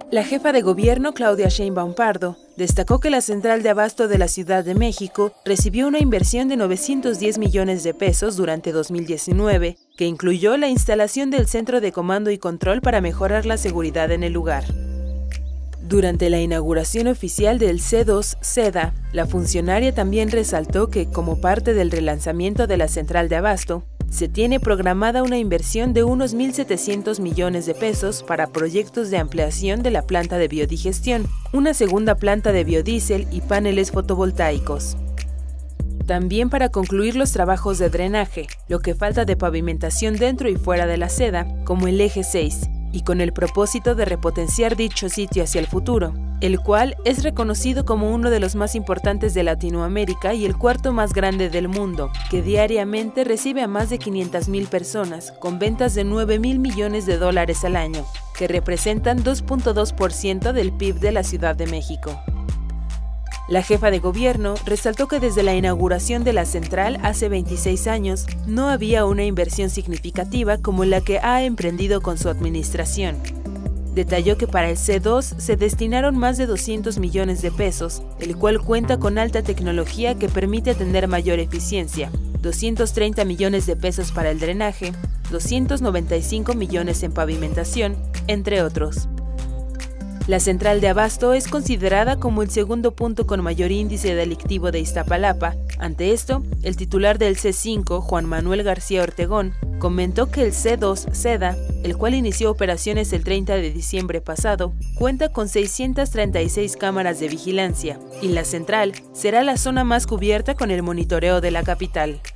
La jefa de gobierno, Claudia Sheinbaum Pardo, destacó que la central de abasto de la Ciudad de México recibió una inversión de 910 millones de pesos durante 2019, que incluyó la instalación del centro de comando y control para mejorar la seguridad en el lugar. Durante la inauguración oficial del C2 SEDA, la funcionaria también resaltó que, como parte del relanzamiento de la central de abasto, se tiene programada una inversión de unos 1.700 millones de pesos para proyectos de ampliación de la planta de biodigestión, una segunda planta de biodiesel y paneles fotovoltaicos. También para concluir los trabajos de drenaje, lo que falta de pavimentación dentro y fuera de la seda, como el eje 6, y con el propósito de repotenciar dicho sitio hacia el futuro, el cual es reconocido como uno de los más importantes de Latinoamérica y el cuarto más grande del mundo, que diariamente recibe a más de 500,000 personas, con ventas de 9,000 millones de dólares al año, que representan 2.2% del PIB de la Ciudad de México. La jefa de gobierno resaltó que desde la inauguración de la central hace 26 años no había una inversión significativa como la que ha emprendido con su administración. Detalló que para el C2 se destinaron más de 200 millones de pesos, el cual cuenta con alta tecnología que permite tener mayor eficiencia, 230 millones de pesos para el drenaje, 295 millones en pavimentación, entre otros. La central de abasto es considerada como el segundo punto con mayor índice delictivo de Iztapalapa. Ante esto, el titular del C5, Juan Manuel García Ortegón, comentó que el C2 SEDA, el cual inició operaciones el 30 de diciembre pasado, cuenta con 636 cámaras de vigilancia, y la central será la zona más cubierta con el monitoreo de la capital.